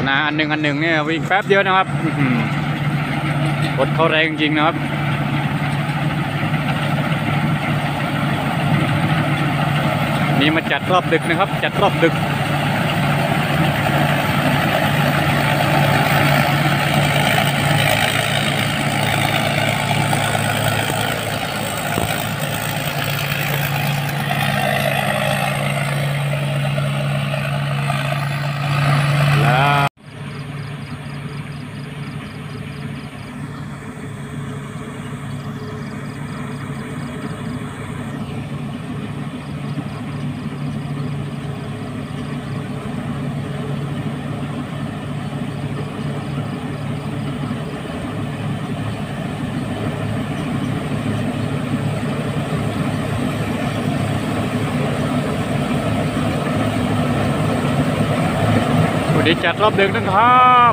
นาอันหนึ่งเนี่ยวิ่งแป๊บเดียวนะครับรถเขาแรงจริงนะครับนี่มาจัดรอบดึกนะครับจัดรอบดึกเดี๋ยวจัดรอบดึกนะครับ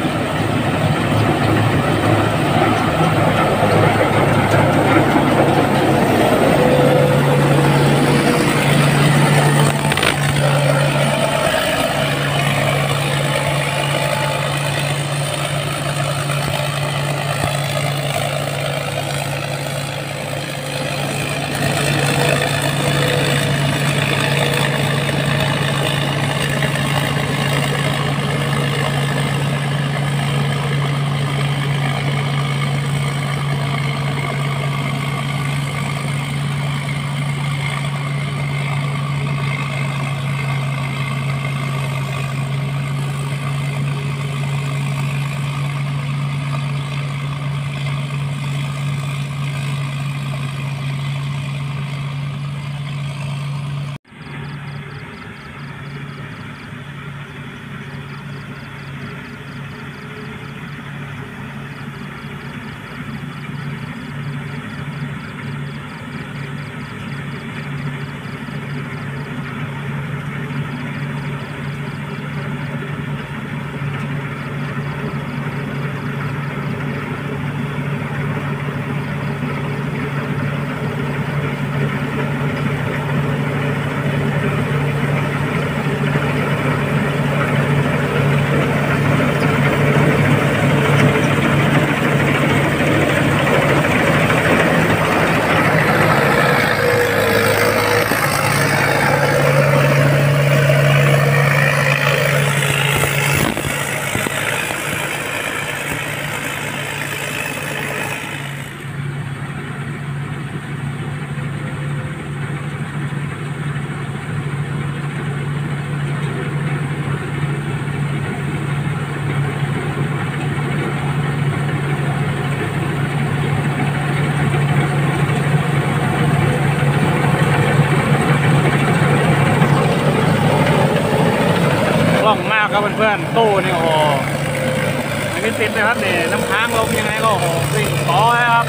คล่องมากครับเพื่อนๆตู้นี่โอ้โหไม่ติดเลยครับเนี่ยน้ำค้างลงยังไงก็โอ้โหวิ่งต่อครับ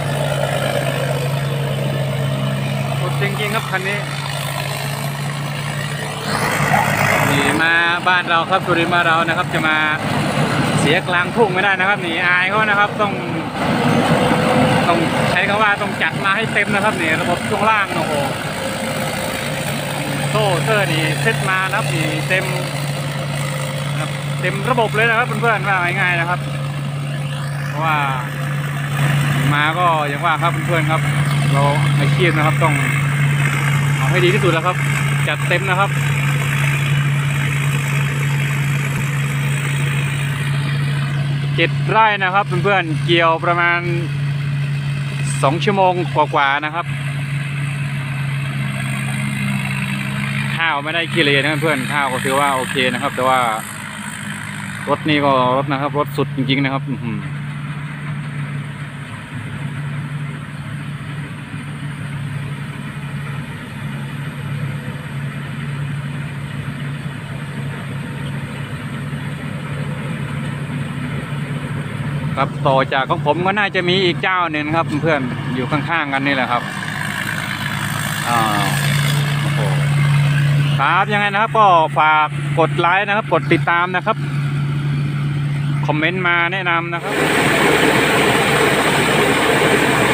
สุดจริงๆครับคันนี้นี่มาบ้านเราครับสุรินทร์มาเรานะครับจะมาเสียกลางทุ่งไม่ได้นะครับนี่อายเขานะครับต้องใช้คำว่าต้องจัดมาให้เต็มนะครับนี่ระบบช่วงล่างโอ้โหโซ่เตอร์นี่เซตมานะครับนี่เต็มระบบเลยนะครับเพื่อนๆว่าง่ายๆนะครับเพราะว่ามาก็อย่างว่าครับเพื่อนๆครับเราไม่เครียดนะครับต้องเอาให้ดีที่สุดแล้วครับจัดเต็มนะครับ7 ไร่นะครับเพื่อนๆเกี่ยวประมาณ2 ชั่วโมงกว่าๆนะครับข้าวไม่ได้ขี้เหร่นะเพื่อนข้าวก็ถือว่าโอเคนะครับแต่ว่ารถนี่ก็รถนะครับรถสุดจริงๆนะครับครับต่อจากของผมก็น่าจะมีอีกเจ้าหนึ่งครับเพื่อนอยู่ข้างๆกันนี่แหละครับโอ้โหครับยังไงนะครับก็ฝากกดไลค์นะครับกดติดตามนะครับคอมเมนต์มาแนะนำนะครับ